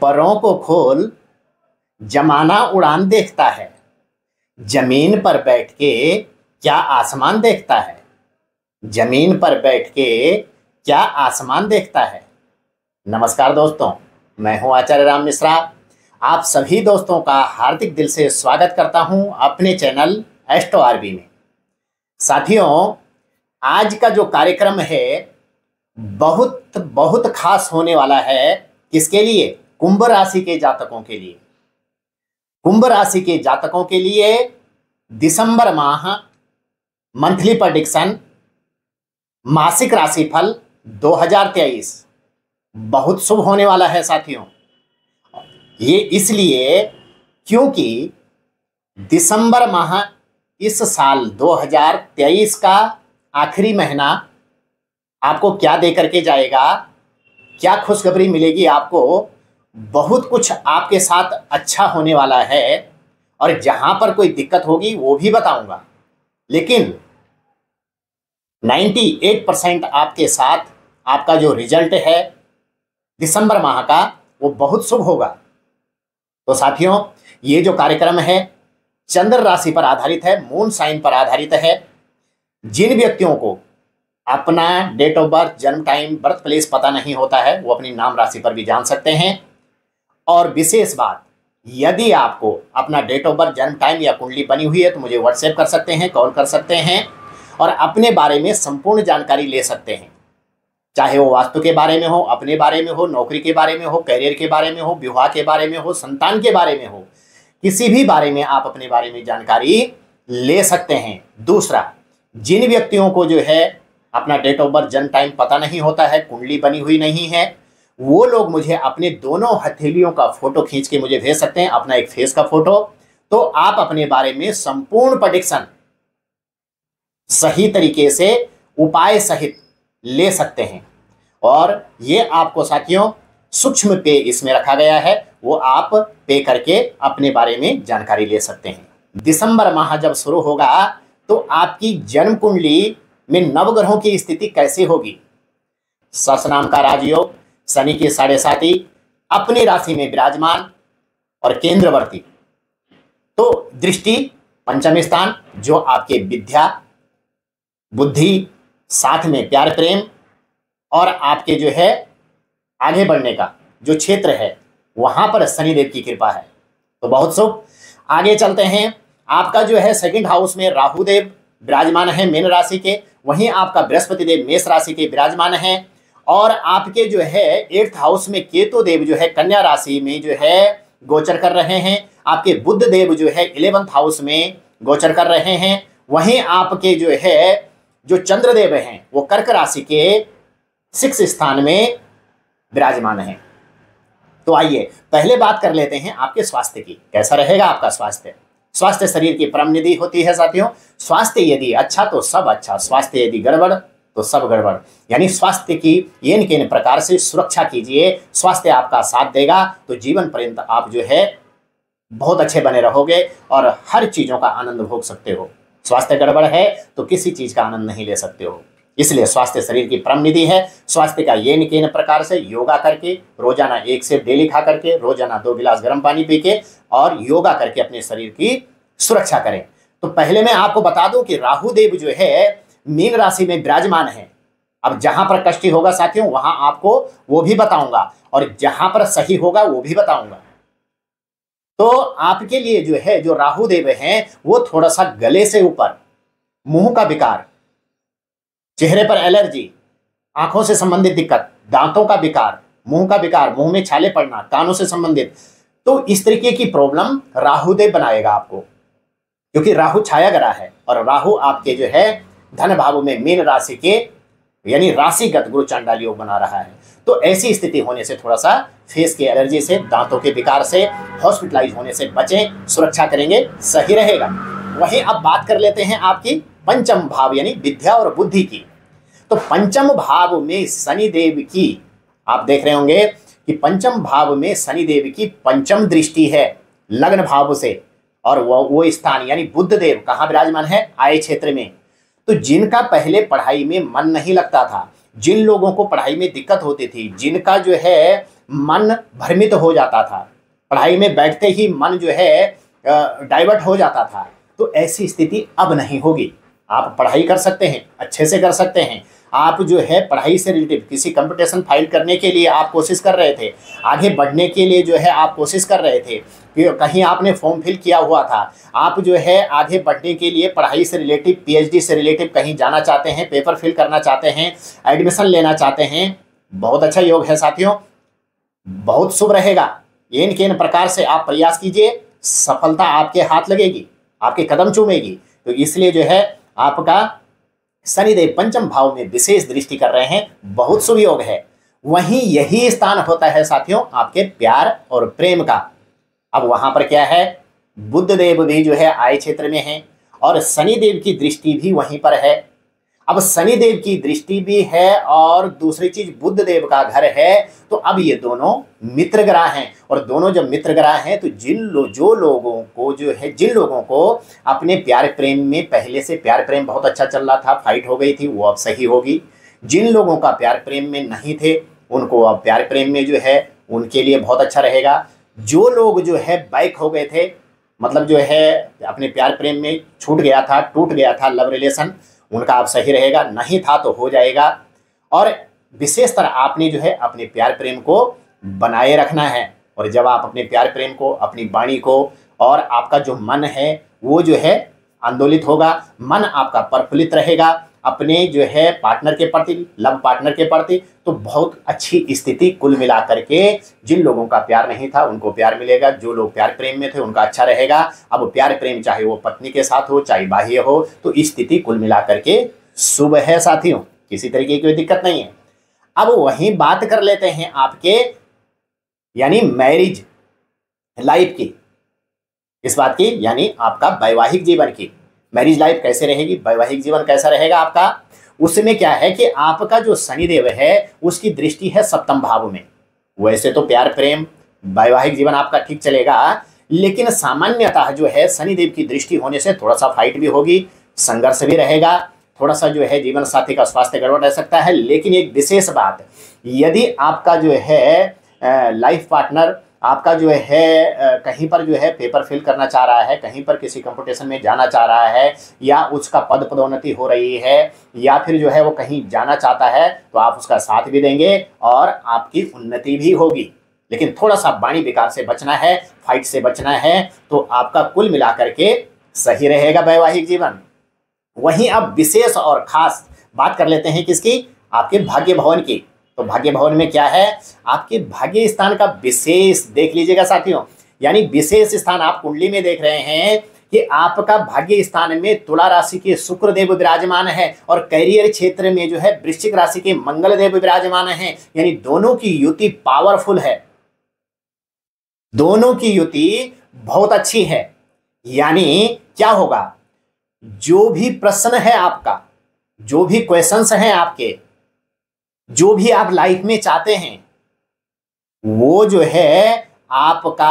परों को खोल, जमाना उड़ान देखता है। जमीन पर बैठ के क्या आसमान देखता है। जमीन पर बैठ के क्या आसमान देखता है। नमस्कार दोस्तों, मैं हूं आचार्य राम मिश्रा। आप सभी दोस्तों का हार्दिक दिल से स्वागत करता हूं अपने चैनल एस्ट्रो आरबी में। साथियों, आज का जो कार्यक्रम है बहुत बहुत खास होने वाला है। किसके लिए? कुंभ राशि के जातकों के लिए। कुंभ राशि के जातकों के लिए दिसंबर माह मंथली प्रेडिक्शन, मासिक राशिफल 2023 बहुत शुभ होने वाला है साथियों। ये इसलिए क्योंकि दिसंबर माह इस साल 2023 का आखिरी महीना आपको क्या दे करके जाएगा, क्या खुशखबरी मिलेगी आपको। बहुत कुछ आपके साथ अच्छा होने वाला है और जहां पर कोई दिक्कत होगी वो भी बताऊंगा, लेकिन 98% आपके साथ आपका जो रिजल्ट है दिसंबर माह का वो बहुत शुभ होगा। तो साथियों, ये जो कार्यक्रम है चंद्र राशि पर आधारित है, मून साइन पर आधारित है। जिन व्यक्तियों को अपना डेट ऑफ बर्थ, जन्म टाइम, बर्थ प्लेस पता नहीं होता है वो अपनी नाम राशि पर भी जान सकते हैं। और विशेष बात, यदि आपको अपना डेट ऑफ बर्थ, जन्म टाइम या कुंडली बनी हुई है तो मुझे व्हाट्सएप कर सकते हैं, कॉल कर सकते हैं और अपने बारे में संपूर्ण जानकारी ले सकते हैं। चाहे वो वास्तु के बारे में हो, अपने बारे में हो, नौकरी के बारे में हो, करियर के बारे में हो, विवाह के बारे में हो, संतान के बारे में हो, किसी भी बारे में आप अपने बारे में जानकारी ले सकते हैं। दूसरा, जिन व्यक्तियों को जो है अपना डेट ऑफ बर्थ, जन्म टाइम पता नहीं होता है, कुंडली बनी हुई नहीं है, वो लोग मुझे अपने दोनों हथेलियों का फोटो खींच के मुझे भेज सकते हैं, अपना एक फेस का फोटो। तो आप अपने बारे में संपूर्ण प्रेडिक्शन सही तरीके से उपाय सहित ले सकते हैं। और ये आपको साथियों सूक्ष्म पे इसमें रखा गया है, वो आप पे करके अपने बारे में जानकारी ले सकते हैं। दिसंबर माह जब शुरू होगा तो आपकी जन्म कुंडली में नवग्रहों की स्थिति कैसी होगी। ससनाम का राजयोग, शनि की 7.5 अपनी राशि में विराजमान और केंद्रवर्ती, तो दृष्टि पंचम स्थान जो आपके विद्या, बुद्धि, साथ में प्यार प्रेम और आपके जो है आगे बढ़ने का जो क्षेत्र है वहां पर शनिदेव की कृपा है, तो बहुत शुभ। आगे चलते हैं। आपका जो है सेकंड हाउस में राहु देव विराजमान है मीन राशि के, वहीं आपका बृहस्पति देव मेष राशि के विराजमान है और आपके जो है 8th हाउस में केतु देव जो है कन्या राशि में जो है गोचर कर रहे हैं। आपके बुध देव जो है 11th हाउस में गोचर कर रहे हैं। वहीं आपके जो है जो चंद्रदेव हैं वो कर्क राशि के 6th स्थान में विराजमान है। तो आइए पहले बात कर लेते हैं आपके स्वास्थ्य की। कैसा रहेगा आपका स्वास्थ्य? स्वास्थ्य शरीर की परम निधि होती है साथियों। स्वास्थ्य यदि अच्छा तो सब अच्छा, स्वास्थ्य यदि गड़बड़ तो सब गड़बड़। यानी स्वास्थ्य की येन केन प्रकार से सुरक्षा कीजिए। स्वास्थ्य आपका साथ देगा तो जीवन पर्यंत आप जो है बहुत अच्छे बने रहोगे और हर चीजों का आनंद भोग सकते हो। स्वास्थ्य गड़बड़ है तो किसी चीज का आनंद नहीं ले सकते हो। इसलिए स्वास्थ्य शरीर की परम निधि है। स्वास्थ्य का येन केन प्रकार से योगा करके, रोजाना 1 सेब डेली खा करके, रोजाना 2 गिलास गर्म पानी पी के और योगा करके अपने शरीर की सुरक्षा करें। तो पहले मैं आपको बता दूं कि राहु देव जो है मीन राशि में विराजमान है। अब जहां पर कष्टी होगा साथियों वहां आपको वो भी बताऊंगा और जहां पर सही होगा वो भी बताऊंगा। तो आपके लिए जो है जो राहु देव हैं वो थोड़ा सा गले से ऊपर, मुंह का विकार, चेहरे पर एलर्जी, आंखों से संबंधित दिक्कत, दांतों का विकार, मुंह का विकार, मुंह में छाले पड़ना, कानों से संबंधित, तो इस तरीके की प्रॉब्लम राहु देव बनाएगा आपको, क्योंकि राहु छाया ग्रह है और राहु आपके जो है धन भाव में मीन राशि के यानी राशिगत गुरु चांडाल योग बना रहा है। तो ऐसी स्थिति होने से थोड़ा सा फेस की एलर्जी से, दांतों के विकार से, हॉस्पिटलाइज होने से बचें, सुरक्षा करेंगे सही रहेगा। वहीं अब बात कर लेते हैं आपकी पंचम भाव यानी विद्या और बुद्धि की। तो पंचम भाव में शनिदेव की आप देख रहे होंगे कि पंचम भाव में शनिदेव की पंचम दृष्टि है लग्न भाव से और वो स्थान यानी बुध देव कहाँ विराजमान है? आय क्षेत्र में। तो जिनका पहले पढ़ाई में मन नहीं लगता था जिन लोगों को पढ़ाई में दिक्कत होती थी, जिनका जो है मन भ्रमित हो जाता था, पढ़ाई में बैठते ही मन जो है डाइवर्ट हो जाता था, तो ऐसी स्थिति अब नहीं होगी। आप पढ़ाई कर सकते हैं, अच्छे से कर सकते हैं। आप जो है पढ़ाई से रिलेटेड किसी कंपटीशन फाइल करने के लिए आप कोशिश कर रहे थे, आगे बढ़ने के लिए जो है आप कोशिश कर रहे थे, कि कहीं आपने फॉर्म फिल किया हुआ था, आप जो है आगे बढ़ने के लिए पढ़ाई से रिलेटिव, पीएचडी से रिलेटिव कहीं जाना चाहते हैं, पेपर फिल करना चाहते हैं, एडमिशन लेना चाहते हैं, बहुत अच्छा योग है साथियों, बहुत शुभ रहेगा। इन प्रकार से आप प्रयास कीजिए, सफलता आपके हाथ लगेगी, आपके कदम चूमेगी। तो इसलिए जो है आपका शनिदेव पंचम भाव में विशेष दृष्टि कर रहे हैं, बहुत शुभ योग है। वहीं यही स्थान होता है साथियों आपके प्यार और प्रेम का। अब वहां पर क्या है, बुध देव भी जो है आय क्षेत्र में है और शनिदेव की दृष्टि भी वहीं पर है। अब शनिदेव की दृष्टि भी है और दूसरी चीज बुध देव का घर है, तो अब ये दोनों मित्र ग्रह हैं, और दोनों जब मित्र ग्रह हैं तो जिन लोगों को अपने प्यार प्रेम में पहले से प्यार प्रेम बहुत अच्छा चल रहा था, फाइट हो गई थी, वो अब सही होगी। जिन लोगों का प्यार प्रेम में नहीं थे उनको अब प्यार प्रेम में जो है उनके लिए बहुत अच्छा रहेगा। जो लोग जो है बैक हो गए थे, मतलब जो है अपने प्यार प्रेम में छूट गया था, टूट गया था लव रिलेशन, उनका अब सही रहेगा, नहीं था तो हो जाएगा। और विशेषतर आपने जो है अपने प्यार प्रेम को बनाए रखना है, और जब आप अपने प्यार प्रेम को, अपनी वाणी को, और आपका जो मन है वो जो है आंदोलित होगा, मन आपका प्रफुल्लित रहेगा अपने जो है पार्टनर के प्रति, लव पार्टनर के प्रति, तो बहुत अच्छी स्थिति कुल मिला करके। जिन लोगों का प्यार नहीं था उनको प्यार मिलेगा, जो लोग प्यार प्रेम में थे उनका अच्छा रहेगा। अब प्यार प्रेम चाहे वो पत्नी के साथ हो चाहे बाह्य हो, तो स्थिति कुल मिला करके शुभ है साथियों, किसी तरीके की कोई दिक्कत नहीं है। अब वहीं बात कर लेते हैं आपके यानी मैरिज लाइफ की, इस बात की यानी आपका वैवाहिक जीवन की। मैरिज लाइफ कैसे रहेगी, वैवाहिक जीवन कैसा रहेगा आपका, उसमें क्या है कि आपका जो शनिदेव है उसकी दृष्टि है सप्तम भाव में। वैसे तो प्यार प्रेम वैवाहिक जीवन आपका ठीक चलेगा, लेकिन सामान्यतः जो है शनिदेव की दृष्टि होने से थोड़ा सा फाइट भी होगी, संघर्ष भी रहेगा, थोड़ा सा जो है जीवन साथी का स्वास्थ्य गड़बड़ रह सकता है। लेकिन एक विशेष बात, यदि आपका जो है लाइफ पार्टनर आपका जो है कहीं पर जो है पेपर फिल करना चाह रहा है, कहीं पर किसी कंपटीशन में जाना चाह रहा है, या उसका पदोन्नति हो रही है, या फिर जो है वो कहीं जाना चाहता है, तो आप उसका साथ भी देंगे और आपकी उन्नति भी होगी। लेकिन थोड़ा सा वाणी विकार से बचना है, फाइट से बचना है, तो आपका कुल मिलाकर के सही रहेगा वैवाहिक जीवन। वहीं अब विशेष और खास बात कर लेते हैं किसकी, आपके भाग्य भवन की। तो भाग्य भवन में क्या है, आपके भाग्य स्थान का विशेष देख लीजिएगा साथियों, यानी विशेष स्थान आप कुंडली में देख रहे हैं कि आपका भाग्य स्थान में तुला राशि के शुक्र देव विराजमान है, और कैरियर क्षेत्र में जो है वृश्चिक राशि के मंगल देव विराजमान है। यानी दोनों की युति पावरफुल है, दोनों की युति बहुत अच्छी है। यानी क्या होगा, जो भी प्रश्न है आपका, जो भी क्वेश्चंस हैं आपके, जो भी आप लाइफ में चाहते हैं, वो जो है आपका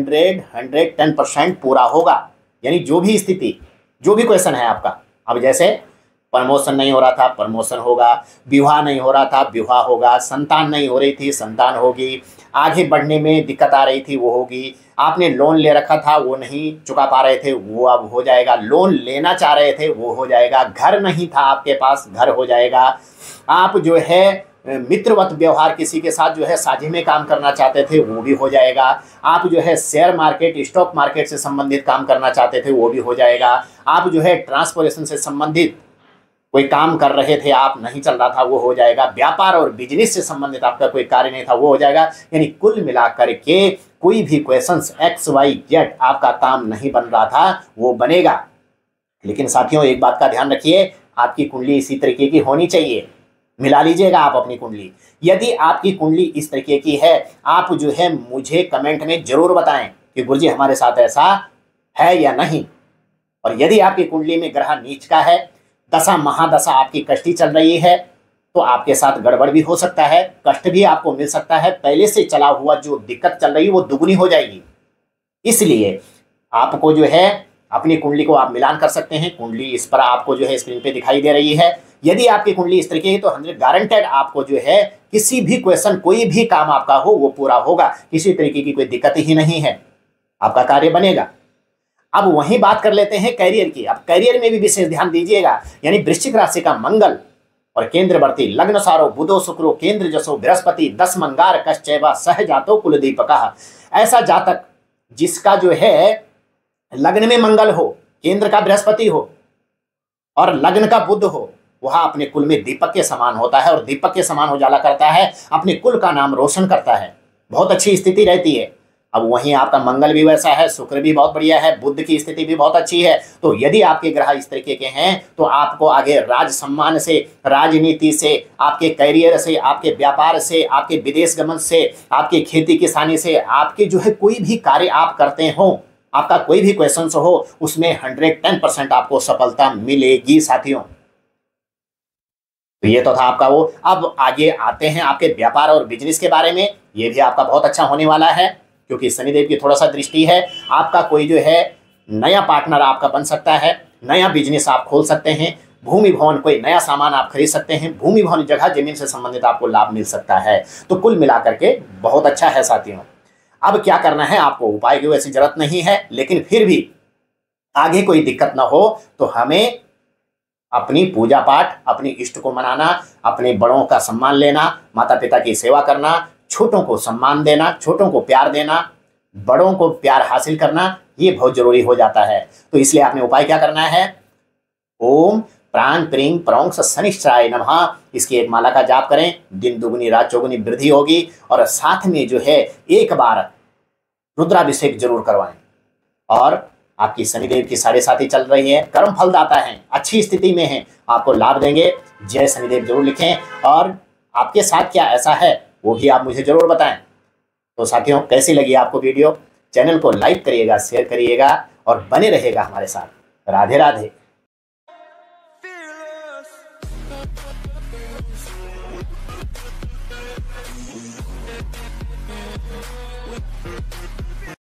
110% पूरा होगा। यानी जो भी स्थिति, जो भी क्वेश्चन है आपका, अब जैसे प्रमोशन नहीं हो रहा था, प्रमोशन होगा, विवाह नहीं हो रहा था, विवाह होगा, संतान नहीं हो रही थी, संतान होगी, आगे बढ़ने में दिक्कत आ रही थी, वो होगी, आपने लोन ले रखा था वो नहीं चुका पा रहे थे, वो अब हो जाएगा, लोन लेना चाह रहे थे वो हो जाएगा, घर नहीं था आपके पास, घर हो जाएगा, आप जो है मित्रवत व्यवहार किसी के साथ जो है साझी में काम करना चाहते थे वो भी हो जाएगा, आप जो है शेयर मार्केट, स्टॉक मार्केट से संबंधित काम करना चाहते थे वो भी हो जाएगा, आप जो है ट्रांसपोर्टेशन से संबंधित कोई काम कर रहे थे आप, नहीं चल रहा था, वो हो जाएगा, व्यापार और बिजनेस से संबंधित आपका कोई कार्य नहीं था, वो हो जाएगा। यानी कुल मिलाकर के कोई भी क्वेश्चंस XYZ आपका काम नहीं बन रहा था वो बनेगा। लेकिन साथियों एक बात का ध्यान रखिए, आपकी कुंडली इसी तरीके की होनी चाहिए। मिला लीजिएगा आप अपनी कुंडली। यदि आपकी कुंडली इस तरीके की है, आप जो है मुझे कमेंट में जरूर बताएं कि गुरुजी हमारे साथ ऐसा है या नहीं। और यदि आपकी कुंडली में ग्रह नीच का है, दशा महादशा आपकी कष्टी चल रही है, तो आपके साथ गड़बड़ भी हो सकता है, कष्ट भी आपको मिल सकता है, पहले से चला हुआ जो दिक्कत चल रही है वो दुगनी हो जाएगी। इसलिए आपको जो है अपनी कुंडली को आप मिलान कर सकते हैं। कुंडली इस पर आपको जो है स्क्रीन पे दिखाई दे रही है। यदि आपकी कुंडली इस तरीके की तो 100 गारंटेड आपको जो है किसी भी क्वेश्चन, कोई भी काम आपका हो वो पूरा होगा, किसी तरीके की कोई दिक्कत ही नहीं है, आपका कार्य बनेगा। अब वहीं बात कर लेते हैं कैरियर की। अब कैरियर में भी विशेष ध्यान दीजिएगा। यानी वृश्चिक राशि का मंगल और केंद्रवर्ती लग्न सारो बुधो शुक्रो केंद्र जसो बृहस्पति 10 मंगार कश्चैवा सह जातो कुल दीपक। ऐसा जातक जिसका जो है लग्न में मंगल हो, केंद्र का बृहस्पति हो और लग्न का बुध हो, वह अपने कुल में दीपक के समान होता है और दीपक के समान उजाला करता है, अपने कुल का नाम रोशन करता है, बहुत अच्छी स्थिति रहती है। अब वहीं आपका मंगल भी वैसा है, शुक्र भी बहुत बढ़िया है, बुध की स्थिति भी बहुत अच्छी है। तो यदि आपके ग्रह इस तरीके के हैं तो आपको आगे राज सम्मान से, राजनीति से, आपके कैरियर से, आपके व्यापार से, आपके विदेश गमन से, आपकी खेती किसानी से, आपके जो है कोई भी कार्य आप करते हो, आपका कोई भी क्वेश्चन हो, उसमें 110% आपको सफलता मिलेगी साथियों। तो ये तो था आपका वो। अब आगे आते हैं आपके व्यापार और बिजनेस के बारे में। ये भी आपका बहुत अच्छा होने वाला है क्योंकि शनिदेव की थोड़ा सा दृष्टि है। आपका कोई जो है नया पार्टनर आपका बन सकता है, नया बिजनेस आप खोल सकते हैं, भूमि भवन कोई नया सामान आप खरीद सकते हैं, भूमि भवन जगह जमीन से संबंधित आपको लाभ मिल सकता है। तो कुल मिलाकर के बहुत अच्छा है साथियों। अब क्या करना है आपको, उपाय की वैसी जरूरत नहीं है, लेकिन फिर भी आगे कोई दिक्कत ना हो तो हमें अपनी पूजा पाठ, अपनी इष्ट को मनाना, अपने बड़ों का सम्मान लेना, माता पिता की सेवा करना, छोटों को सम्मान देना, छोटों को प्यार देना, बड़ों को प्यार हासिल करना, ये बहुत जरूरी हो जाता है। तो इसलिए आपने उपाय क्या करना है, ओम प्राण प्रीं प्रौंक्ष शनिश्चराय नमः, इसकी एक माला का जाप करें। दिन दुगुनी रात चौगुनी वृद्धि होगी। और साथ में जो है एक बार रुद्राभिषेक जरूर करवाएं। और आपकी शनिदेव की 7.5 चल रही है, कर्म फलदाता है, अच्छी स्थिति में है, आपको लाभ देंगे। जय शनिदेव जरूर लिखें और आपके साथ क्या ऐसा है वो भी आप मुझे जरूर बताएं। तो साथियों, कैसी लगी आपको वीडियो? चैनल को लाइक करिएगा, शेयर करिएगा और बने रहेगा हमारे साथ। राधे राधे।